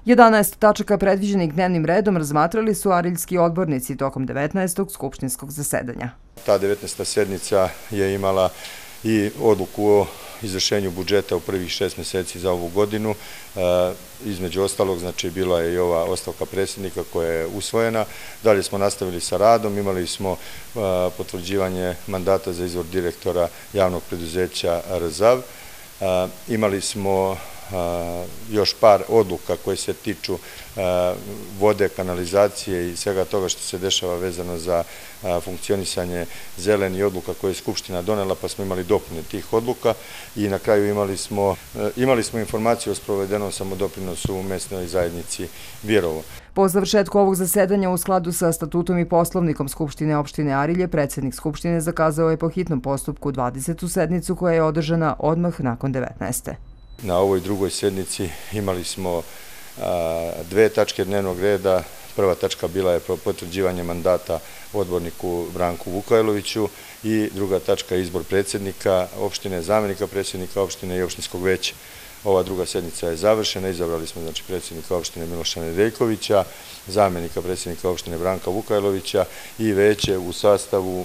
11 tačaka predviđenih dnevnim redom razmatrali su ariljski odbornici tokom 19. skupštinskog zasedanja. Ta 19. sednica je imala i odluku o izvršenju budžeta u prvih 6 meseci za ovu godinu. Između ostalog, znači, bila je i ova ostavka predsjednika koja je usvojena. Dalje smo nastavili sa radom, imali smo potvrđivanje mandata za izbor direktora javnog preduzeća RZAV. Imali smo još par odluka koje se tiču vode, kanalizacije i svega toga što se dešava vezano za funkcionisanje zeleni odluka koje je Skupština donela, pa smo imali dopune tih odluka i na kraju imali smo informaciju o sprovedenom samodoprinosu u mesnoj zajednici Vjerovo. Po završetku ovog zasedanja u skladu sa statutom i poslovnikom Skupštine opštine Arilje, predsjednik Skupštine zakazao je po hitnom postupku 20. sednicu koja je održana odmah nakon 19. Na ovoj drugoj sednici imali smo 2 tačke dnevnog reda. Prva tačka bila je potvrđivanje mandata odborniku Branku Vukajloviću i druga tačka izbor predsjednika opštine, zamjenika predsjednika opštine i opštinskog veća. Ova druga sednica je završena, izabrali smo, znači, predsjednika opštine Miloša Nedeljkovića, zamjenika predsjednika opštine Branka Vukajlovića i veće u sastavu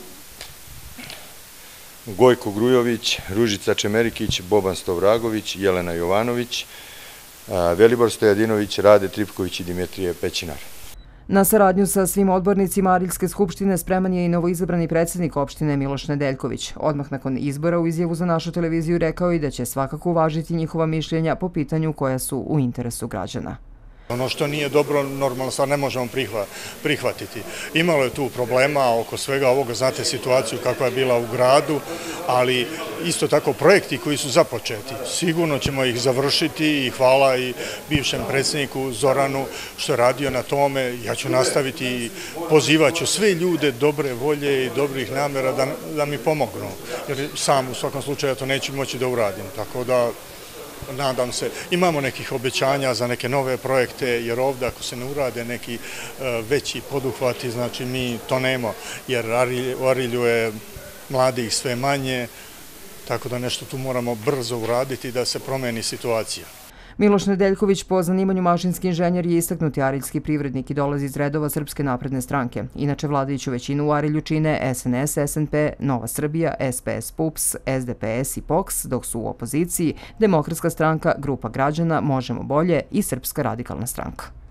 Gojko Grujović, Ružica Čemerikić, Boban Stovragović, Jelena Jovanović, Velibor Stojadinović, Rade Tripković i Dimitrije Pećinar. Na saradnju sa svim odbornicima Ariljske skupštine spreman je i novoizabrani predsjednik opštine Miloš Nedeljković. Odmah nakon izbora u izjavu za našu televiziju rekao i da će svakako uvažiti njihova mišljenja po pitanju koja su u interesu građana. Ono što nije dobro, normalno stvar ne možemo prihvatiti. Imalo je tu problema oko svega ovoga, znate situaciju kakva je bila u gradu, ali isto tako projekti koji su započeti. Sigurno ćemo ih završiti i hvala i bivšem predsjedniku Zoranu što je radio na tome. Ja ću nastaviti i pozivat ću sve ljude dobre volje i dobrih namjera da mi pomognu. Jer sam u svakom slučaju ja to neću moći da uradim, tako da nadam se, imamo nekih obećanja za neke nove projekte, jer ovdje ako se ne urade neki veći poduhvati, znači mi to nemamo, jer u Arilju je mladih sve manje, tako da nešto tu moramo brzo uraditi da se promeni situacija. Miloš Nedeljković, po zanimanju mašinski inženjer, je istaknuti ariljski privrednik i dolazi iz redova Srpske napredne stranke. Inače, vladajuću većinu u Arilju čine SNS, SNP, Nova Srbija, SPS, PUPS, SDPS i POKS, dok su u opoziciji Demokratska stranka, Grupa građana, Možemo bolje i Srpska radikalna stranka.